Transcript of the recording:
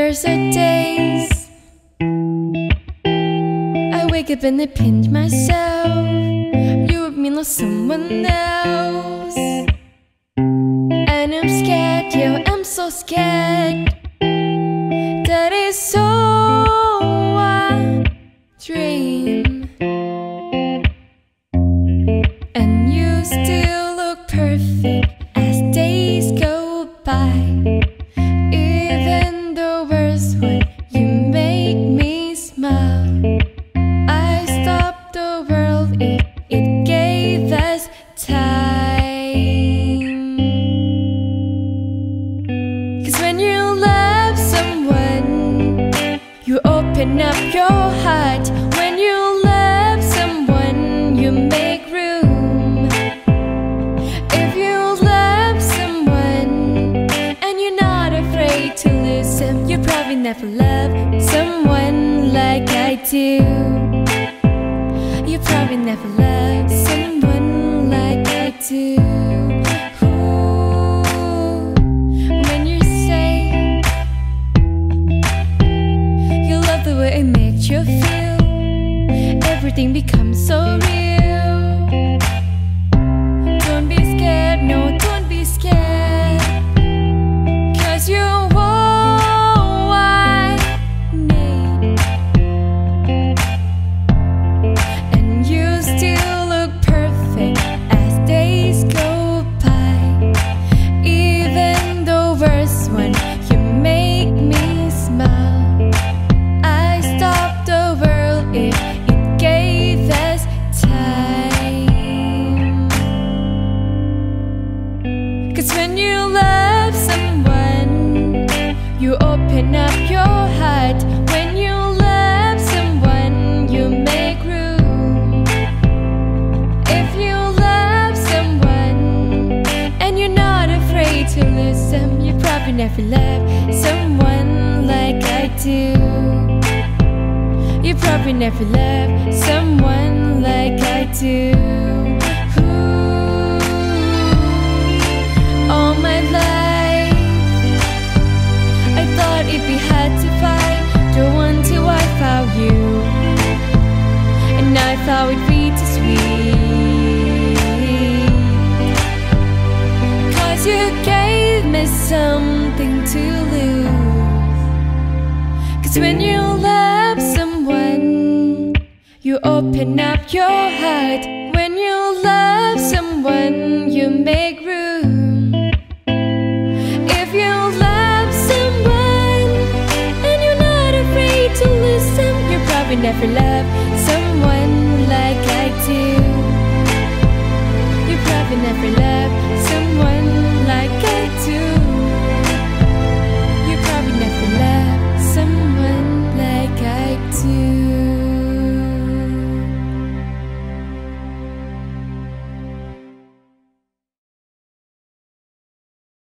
There's a days I wake up and I pinch myself. You with me, not someone else. And I'm scared, yeah, I'm so scared. That is so I dream. And you still look perfect as days go by. Even the worst one, you make me smile. I stopped the world if it gave us time. 'Cause when you love someone, you open up your heart. When you love someone, you make room. If you love someone and you're not afraid to lose them, you probably never loved someone like I do. You probably never loved someone like I do. Ooh, when you say you love the way it makes you feel, everything becomes so real. Don't be scared, no, don't be scared. 'Cause you're all I need. And you still look perfect as days go by. Even the worst one, you make me smile. I stopped the world if it gave us time. 'Cause when you love someone, you open up your heart. When you love someone, you make room. If you love someone and you're not afraid to lose them, you probably never loved someone like I do. You probably never loved someone like I do. Ooh, all my life I thought it'd be hard to find the one till I found you. And I thought it'd be too sweet. 'Cause you gave me something to lose. 'Cause when you love someone, you open up your heart. When you love someone, you make room. If you love someone and you're not afraid to lose them, you probably never loved